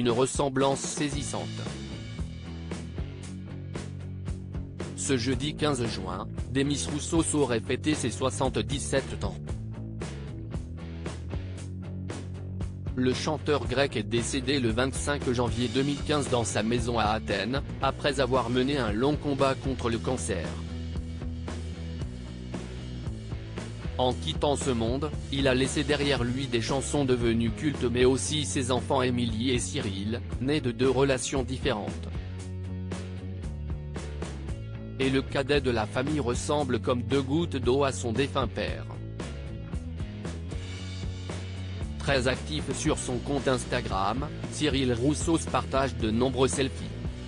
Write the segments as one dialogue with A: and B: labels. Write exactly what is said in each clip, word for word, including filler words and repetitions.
A: une ressemblance saisissante. Ce jeudi quinze juin, Demis Roussos aurait fêté ses soixante-dix-sept ans. Le chanteur grec est décédé le vingt-cinq janvier deux mille quinze dans sa maison à Athènes, après avoir mené un long combat contre le cancer. En quittant ce monde, il a laissé derrière lui des chansons devenues cultes mais aussi ses enfants Émilie et Cyril, nés de deux relations différentes. Et le cadet de la famille ressemble comme deux gouttes d'eau à son défunt père. Très actif sur son compte Instagram, Cyril Roussos partage de nombreux selfies.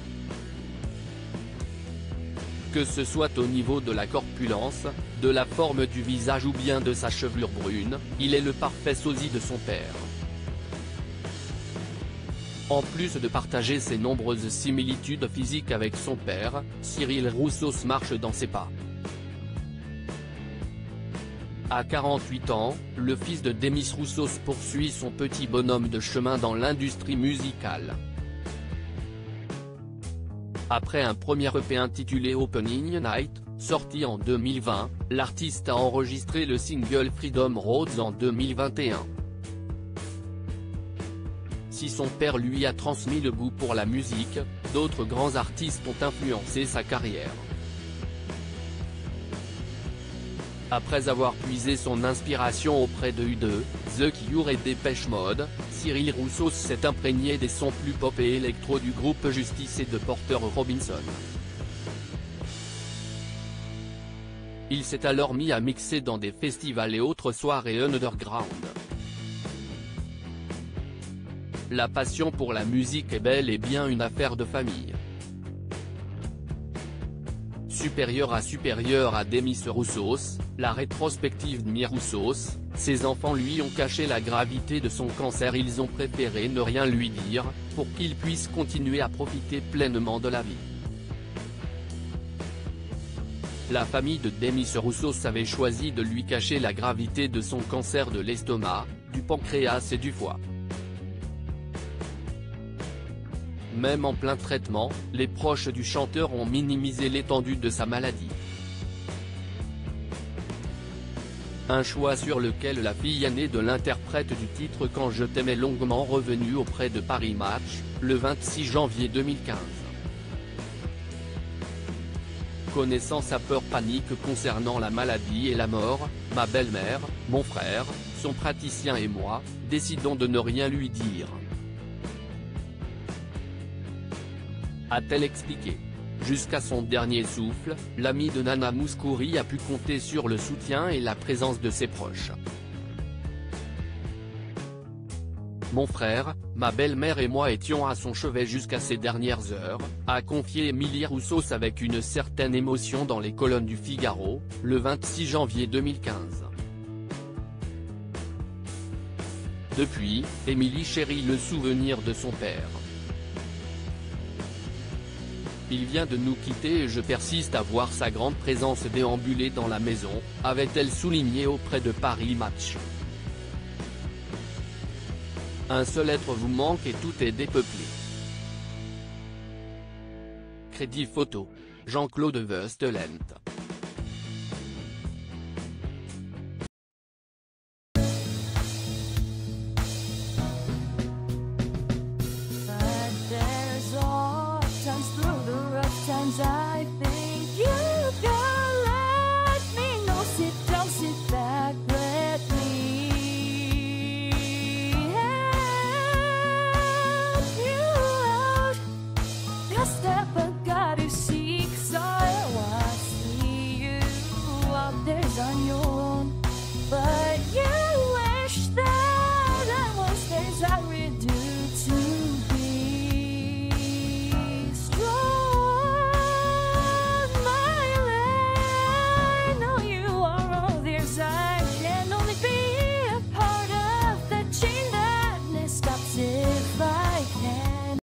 A: Que ce soit au niveau de la corpulence, de la forme du visage ou bien de sa chevelure brune, il est le parfait sosie de son père. En plus de partager ses nombreuses similitudes physiques avec son père, Cyril Roussos marche dans ses pas. À quarante-huit ans, le fils de Demis Roussos poursuit son petit bonhomme de chemin dans l'industrie musicale. Après un premier E P intitulé Opening Night, sorti en deux mille vingt, l'artiste a enregistré le single Freedom Roads en deux mille vingt et un. Si son père lui a transmis le goût pour la musique, d'autres grands artistes ont influencé sa carrière. Après avoir puisé son inspiration auprès de U deux, The Cure et Depeche Mode, Cyril Roussos s'est imprégné des sons plus pop et électro du groupe Justice et de Porter Robinson. Il s'est alors mis à mixer dans des festivals et autres soirées underground. La passion pour la musique est bel et bien une affaire de famille. Supérieur à supérieur à Demis Roussos, la rétrospective Demis Roussos, ses enfants lui ont caché la gravité de son cancer. Ils ont préféré ne rien lui dire, pour qu'il puisse continuer à profiter pleinement de la vie. La famille de Demis Roussos avait choisi de lui cacher la gravité de son cancer de l'estomac, du pancréas et du foie. Même en plein traitement, les proches du chanteur ont minimisé l'étendue de sa maladie. Un choix sur lequel la fille aînée de l'interprète du titre Quand je t'aimais longuement revenue auprès de Paris Match, le vingt-six janvier deux mille quinze. Connaissant sa peur panique concernant la maladie et la mort, ma belle-mère, mon frère, son praticien et moi, décidons de ne rien lui dire. A-t-elle expliqué. Jusqu'à son dernier souffle, l'ami de Nana Mouskouri a pu compter sur le soutien et la présence de ses proches. Mon frère, ma belle-mère et moi étions à son chevet jusqu'à ces dernières heures, a confié Émilie Roussos avec une certaine émotion dans les colonnes du Figaro, le vingt-six janvier deux mille quinze. Depuis, Émilie chérit le souvenir de son père. Il vient de nous quitter et je persiste à voir sa grande présence déambuler dans la maison, avait-elle souligné auprès de Paris Match. Un seul être vous manque et tout est dépeuplé. Crédit photo. Jean-Claude Westerlent.